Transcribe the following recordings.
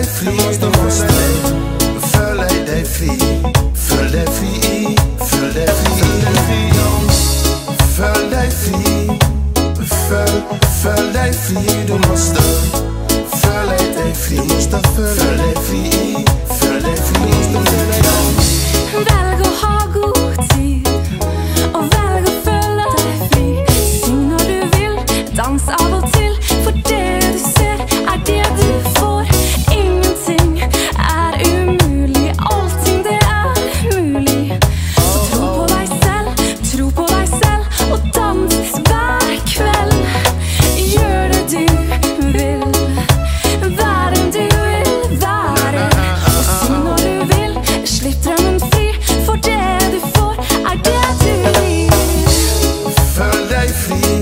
deg fri, du måste føle deg fri. Føl deg fri, føl deg fri. Føl deg fri, føl deg fri. Du måste føle deg fri. Føl deg fri, føl deg fri. Velg å ha god tid, og velg å føle deg fri. Syng når du vil, dans av og til, for det du ser er det du får. Ingenting er umulig, allting det er mulig. Så tro på deg selv, og dans hver kveld. Gjør det du vil, vær den du vil være. Og syng når du vil, slipp drømmen fri, for det du får er det du gir. Føl deg fri,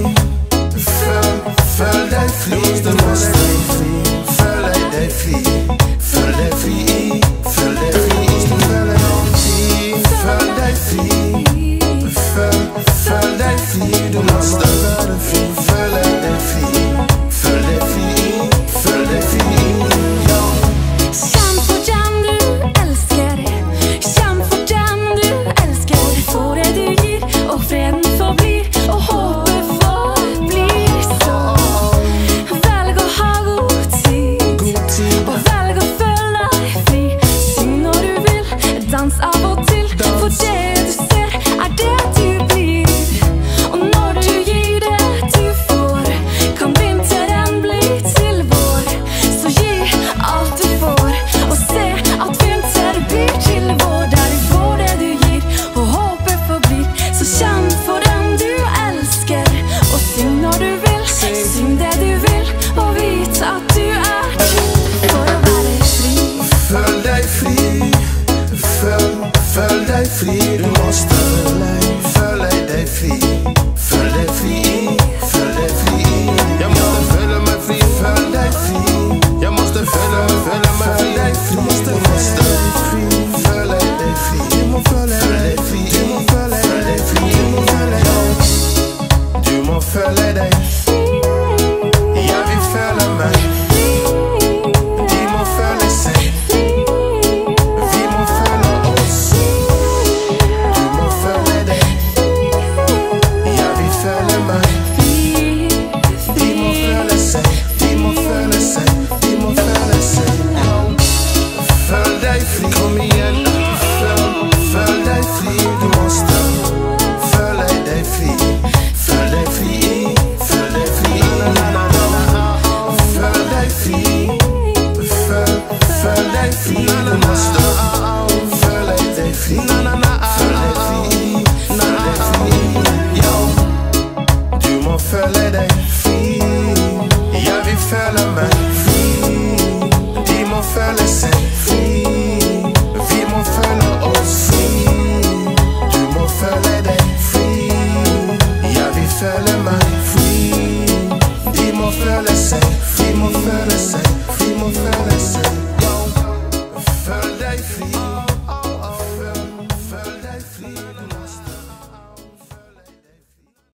føl deg fri. Du måste føle deg fri. Føl deg fri, føl deg fri. Føl deg fri, føl deg fri. Du måste føle deg fri. Føl deg fri, føl deg fri. Kjenn for den du elsker, kjenn for den du elsker. Få det du gir, og freden forblir, og håpet forblir så. Velg å ha god tid, og velg å føle deg fri. Syng når du vil, dans av og til, for det du ser er det du blir. Og når du gir det du får, kan vinteren bli til vår. Så gi alt du får, og se at vinter blir til vår. Der du får det du gir, og håpet forblir. Så kjenn for den du elsker, og syng når du vil, syng det du vil, og vite at du er til for å være fri. Føl deg fri, føl deg fri. Du måste føle deg fri. Føl deg fri, føl deg fri. Jeg måste føle meg fri, føl deg fri. Jeg måste føle meg fri. Du måste føle deg fri. Føl deg fri, føl deg fri. Du må føle deg. Jeg vil føle meg. De må føle seg. Vi må føle oss. Du må føle deg. Jeg vil føle meg. De må føle seg. De må føle seg. De må føle seg. Føl deg fri. Kom igjen. Føl deg fri. Du måste føle deg fri. Føl deg fri. Føl deg fri. Føl deg fri. Føl deg fri. Du måste føle deg fri. Føl deg fri. Føl deg fri. Ja. Du må føle deg fri. Jeg vil føle meg fri. De må føle seg fri. Vi må føle oss fri. Du må føle deg fri. Jeg vil føle meg fri.